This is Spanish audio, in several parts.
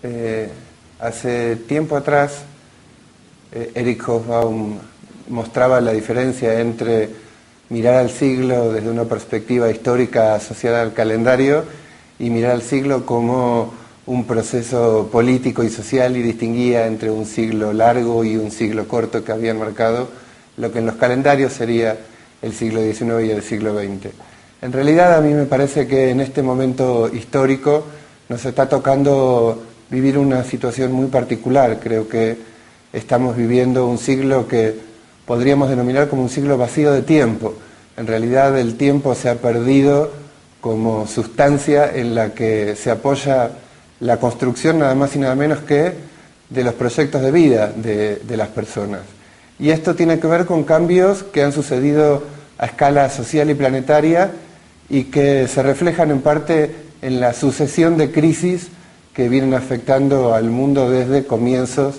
Hace tiempo atrás, Eric Hobsbawm mostraba la diferencia entre mirar al siglo desde una perspectiva histórica asociada al calendario y mirar al siglo como un proceso político y social, y distinguía entre un siglo largo y un siglo corto que habían marcado lo que en los calendarios sería el siglo XIX y el siglo XX. En realidad, a mí me parece que en este momento histórico nos está tocando vivir una situación muy particular. Creo que estamos viviendo un siglo que podríamos denominar como un siglo vacío de tiempo. En realidad, el tiempo se ha perdido como sustancia en la que se apoya la construcción nada más y nada menos que de los proyectos de vida de las personas. Y esto tiene que ver con cambios que han sucedido a escala social y planetaria y que se reflejan en parte en la sucesión de crisis que vienen afectando al mundo desde comienzos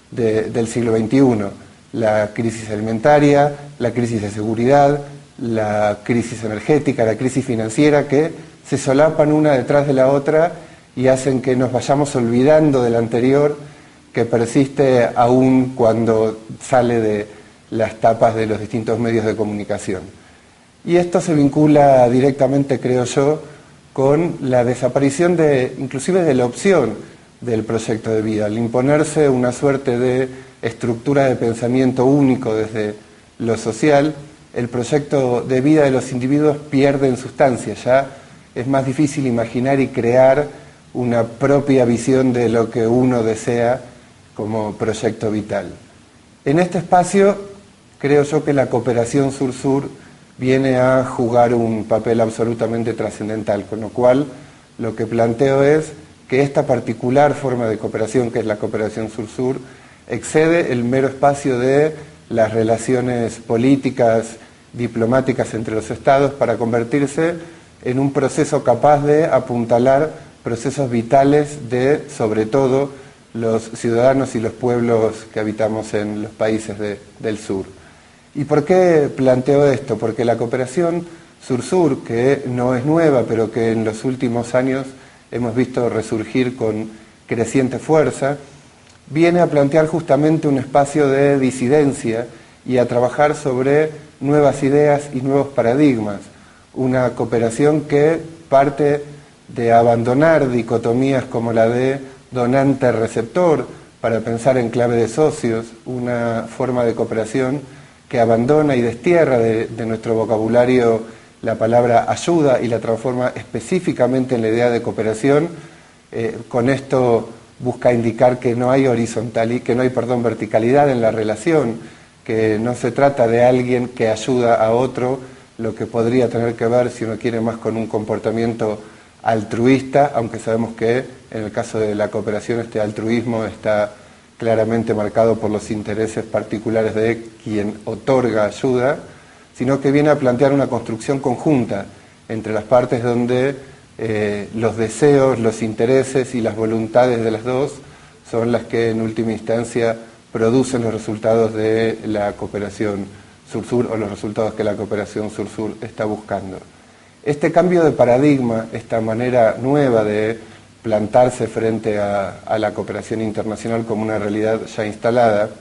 del siglo XXI. La crisis alimentaria, la crisis de seguridad, la crisis energética, la crisis financiera, que se solapan una detrás de la otra y hacen que nos vayamos olvidando del anterior, que persiste aún cuando sale de las tapas de los distintos medios de comunicación. Y esto se vincula directamente, creo yo, con la desaparición inclusive de la opción del proyecto de vida, al imponerse una suerte de estructura de pensamiento único desde lo social. El proyecto de vida de los individuos pierde en sustancia, ya es más difícil imaginar y crear una propia visión de lo que uno desea como proyecto vital. En este espacio creo yo que la cooperación sur-sur viene a jugar un papel absolutamente trascendental, con lo cual lo que planteo es que esta particular forma de cooperación, que es la cooperación sur-sur, excede el mero espacio de las relaciones políticas, diplomáticas entre los estados, para convertirse en un proceso capaz de apuntalar procesos vitales de, sobre todo, los ciudadanos y los pueblos que habitamos en los países del sur. ¿Y por qué planteo esto? Porque la cooperación sur-sur, que no es nueva, pero que en los últimos años hemos visto resurgir con creciente fuerza, viene a plantear justamente un espacio de disidencia y a trabajar sobre nuevas ideas y nuevos paradigmas. Una cooperación que parte de abandonar dicotomías como la de donante-receptor para pensar en clave de socios, una forma de cooperación que abandona y destierra de nuestro vocabulario la palabra ayuda y la transforma específicamente en la idea de cooperación. Con esto busca indicar que no hay verticalidad en la relación, que no se trata de alguien que ayuda a otro, lo que podría tener que ver, si uno quiere, más con un comportamiento altruista, aunque sabemos que en el caso de la cooperación este altruismo está claramente marcado por los intereses particulares de quien otorga ayuda, sino que viene a plantear una construcción conjunta entre las partes donde los deseos, los intereses y las voluntades de las dos son las que en última instancia producen los resultados de la cooperación sur-sur o los resultados que la cooperación sur-sur está buscando. Este cambio de paradigma, esta manera nueva de plantarse frente a la cooperación internacional como una realidad ya instalada,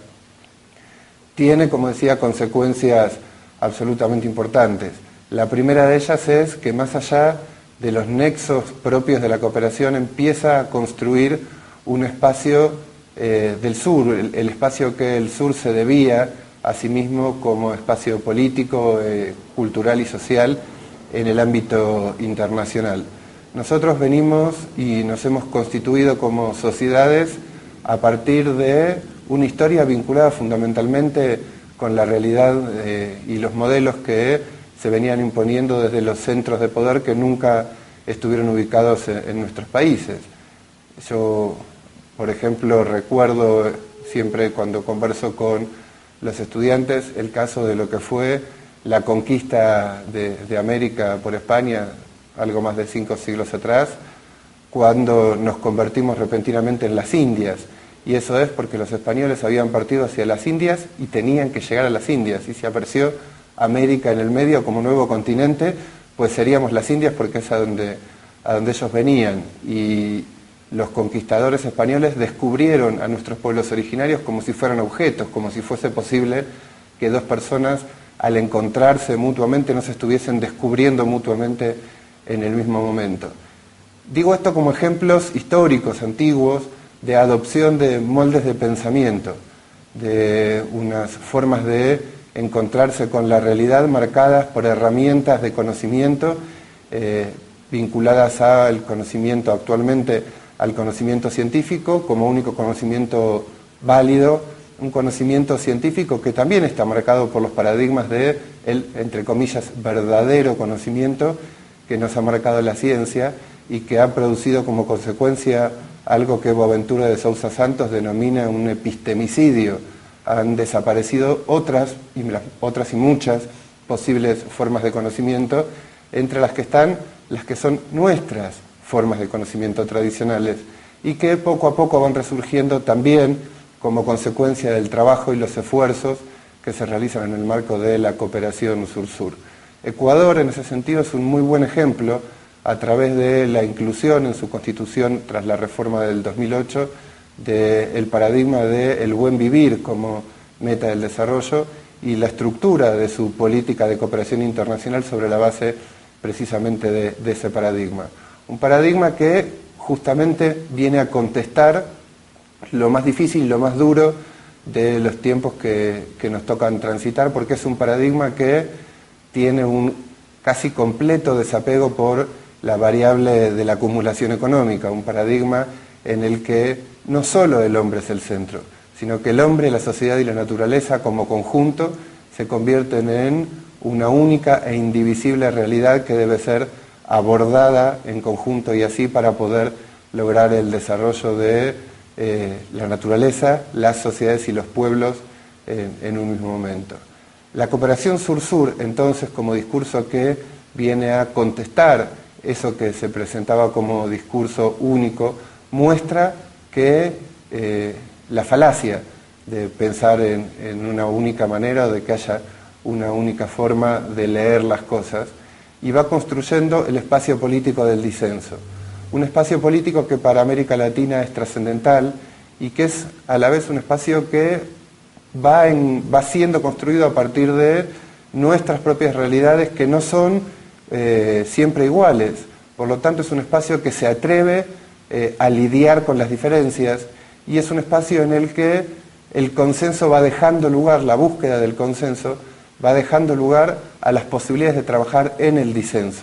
tiene, como decía, consecuencias absolutamente importantes. La primera de ellas es que, más allá de los nexos propios de la cooperación, empieza a construir un espacio del sur, el espacio que el sur se debía a sí mismo como espacio político, cultural y social en el ámbito internacional. Nosotros venimos y nos hemos constituido como sociedades a partir de una historia vinculada fundamentalmente con la realidad y los modelos que se venían imponiendo desde los centros de poder que nunca estuvieron ubicados en nuestros países. Yo, por ejemplo, recuerdo siempre cuando converso con los estudiantes el caso de lo que fue la conquista de América por España, algo más de 5 siglos atrás, cuando nos convertimos repentinamente en las Indias. Y eso es porque los españoles habían partido hacia las Indias y tenían que llegar a las Indias. Y si apareció América en el medio como nuevo continente, pues seríamos las Indias porque es a donde ellos venían. Y los conquistadores españoles descubrieron a nuestros pueblos originarios como si fueran objetos, como si fuese posible que dos personas al encontrarse mutuamente no se estuviesen descubriendo mutuamente en el mismo momento. Digo esto como ejemplos históricos, antiguos, de adopción de moldes de pensamiento, de unas formas de encontrarse con la realidad marcadas por herramientas de conocimiento vinculadas al conocimiento actualmente, al conocimiento científico como único conocimiento válido, un conocimiento científico que también está marcado por los paradigmas de el, entre comillas, verdadero conocimiento que nos ha marcado la ciencia y que ha producido como consecuencia algo que Boaventura de Sousa Santos denomina un epistemicidio. Han desaparecido otras y muchas posibles formas de conocimiento, entre las que están las que son nuestras formas de conocimiento tradicionales y que poco a poco van resurgiendo también como consecuencia del trabajo y los esfuerzos que se realizan en el marco de la cooperación sur-sur. Ecuador, en ese sentido, es un muy buen ejemplo a través de la inclusión en su constitución tras la reforma del 2008 del paradigma del buen vivir como meta del desarrollo y la estructura de su política de cooperación internacional sobre la base precisamente de ese paradigma. Un paradigma que justamente viene a contestar lo más difícil, lo más duro de los tiempos que nos tocan transitar, porque es un paradigma que tiene un casi completo desapego por la variable de la acumulación económica, un paradigma en el que no solo el hombre es el centro, sino que el hombre, la sociedad y la naturaleza como conjunto se convierten en una única e indivisible realidad que debe ser abordada en conjunto y así para poder lograr el desarrollo de la naturaleza, las sociedades y los pueblos en un mismo momento. La cooperación sur-sur, entonces, como discurso que viene a contestar eso que se presentaba como discurso único, muestra que la falacia de pensar en una única manera o de que haya una única forma de leer las cosas y va construyendo el espacio político del disenso. Un espacio político que para América Latina es trascendental y que es a la vez un espacio que va siendo construido a partir de nuestras propias realidades que no son siempre iguales. Por lo tanto, es un espacio que se atreve a lidiar con las diferencias y es un espacio en el que el consenso va dejando lugar, la búsqueda del consenso va dejando lugar a las posibilidades de trabajar en el disenso.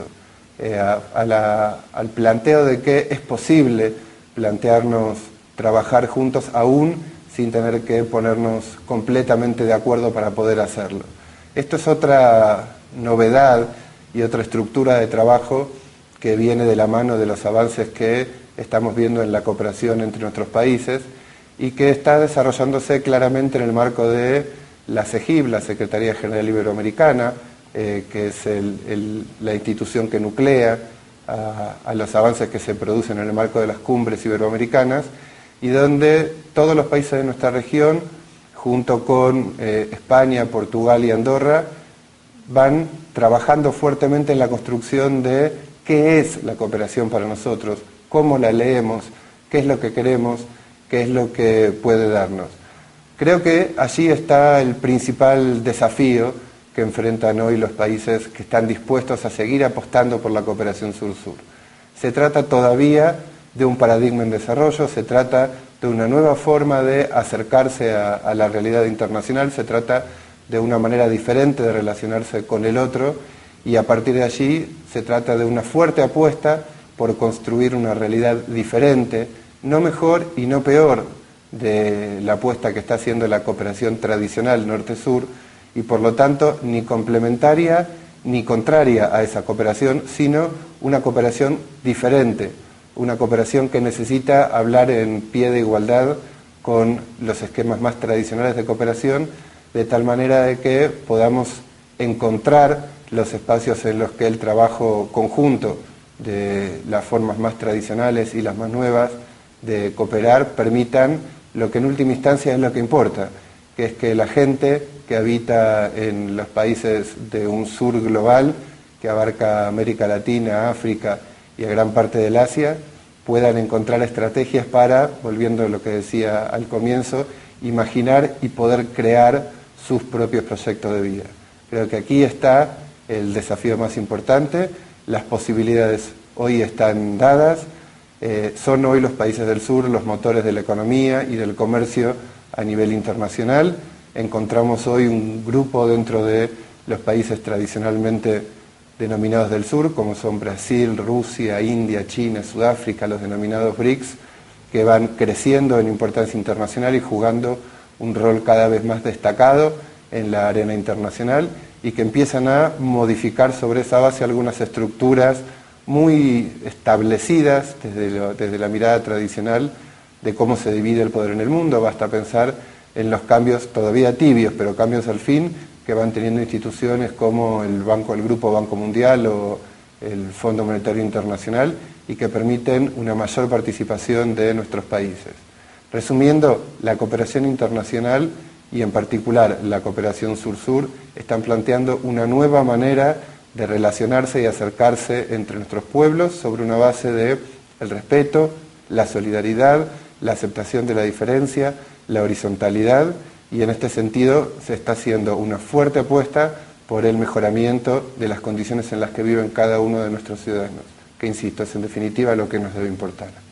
Al planteo de que es posible plantearnos trabajar juntos aún sin tener que ponernos completamente de acuerdo para poder hacerlo. Esto es otra novedad y otra estructura de trabajo que viene de la mano de los avances que estamos viendo en la cooperación entre nuestros países y que está desarrollándose claramente en el marco de la CEGIB, la Secretaría General Iberoamericana, que es la institución que nuclea a los avances que se producen en el marco de las cumbres iberoamericanas y donde todos los países de nuestra región, junto con España, Portugal y Andorra, van trabajando fuertemente en la construcción de qué es la cooperación para nosotros, cómo la leemos, qué es lo que queremos, qué es lo que puede darnos. Creo que allí está el principal desafío que enfrentan hoy los países que están dispuestos a seguir apostando por la cooperación sur-sur. Se trata todavía de un paradigma en desarrollo, se trata de una nueva forma de acercarse a la realidad internacional, se trata de una manera diferente de relacionarse con el otro y a partir de allí se trata de una fuerte apuesta por construir una realidad diferente, no mejor y no peor de la apuesta que está haciendo la cooperación tradicional norte-sur y por lo tanto ni complementaria ni contraria a esa cooperación, sino una cooperación diferente, una cooperación que necesita hablar en pie de igualdad con los esquemas más tradicionales de cooperación, de tal manera de que podamos encontrar los espacios en los que el trabajo conjunto de las formas más tradicionales y las más nuevas de cooperar permitan lo que en última instancia es lo que importa, que es que la gente que habita en los países de un sur global, que abarca América Latina, África y a gran parte del Asia, puedan encontrar estrategias para, volviendo a lo que decía al comienzo, imaginar y poder crear sus propios proyectos de vida. Creo que aquí está el desafío más importante, las posibilidades hoy están dadas, son hoy los países del sur los motores de la economía y del comercio a nivel internacional. Encontramos hoy un grupo dentro de los países tradicionalmente denominados del sur, como son Brasil, Rusia, India, China, Sudáfrica, los denominados BRICS, que van creciendo en importancia internacional y jugando un rol cada vez más destacado en la arena internacional y que empiezan a modificar sobre esa base algunas estructuras muy establecidas desde la mirada tradicional de cómo se divide el poder en el mundo. Basta pensar en los cambios todavía tibios, pero cambios al fin, que van teniendo instituciones como el Grupo Banco Mundial o el Fondo Monetario Internacional y que permiten una mayor participación de nuestros países. Resumiendo, la cooperación internacional y en particular la cooperación sur-sur están planteando una nueva manera de relacionarse y acercarse entre nuestros pueblos sobre una base de el respeto, la solidaridad, la aceptación de la diferencia, la horizontalidad, y en este sentido se está haciendo una fuerte apuesta por el mejoramiento de las condiciones en las que viven cada uno de nuestros ciudadanos, que insisto, es en definitiva lo que nos debe importar.